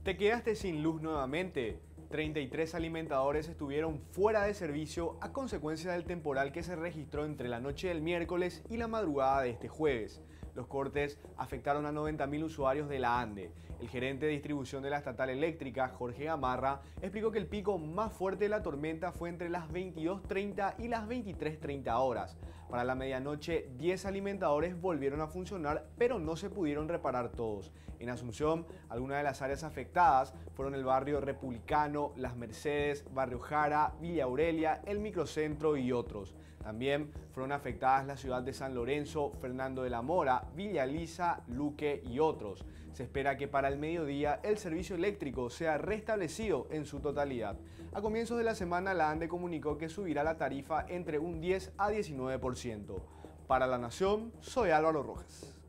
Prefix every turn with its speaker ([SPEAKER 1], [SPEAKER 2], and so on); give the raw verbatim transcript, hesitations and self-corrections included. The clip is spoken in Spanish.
[SPEAKER 1] ¿Te quedaste sin luz nuevamente? treinta y tres alimentadores estuvieron fuera de servicio a consecuencia del temporal que se registró entre la noche del miércoles y la madrugada de este jueves. Los cortes afectaron a noventa mil usuarios de la ANDE. El gerente de distribución de la estatal eléctrica, Jorge Gamarra, explicó que el pico más fuerte de la tormenta fue entre las veintidós treinta y las veintitrés treinta horas. Para la medianoche, diez alimentadores volvieron a funcionar, pero no se pudieron reparar todos. En Asunción, algunas de las áreas afectadas fueron el barrio Republicano, Las Mercedes, Barrio Jara, Villa Aurelia, el Microcentro y otros. También fueron afectadas la ciudad de San Lorenzo, Fernando de la Mora, Villa Lisa, Luque y otros. Se espera que para el mediodía el servicio eléctrico sea restablecido en su totalidad. A comienzos de la semana, la ANDE comunicó que subirá la tarifa entre un diez a diecinueve por ciento. Para La Nación, soy Álvaro Rojas.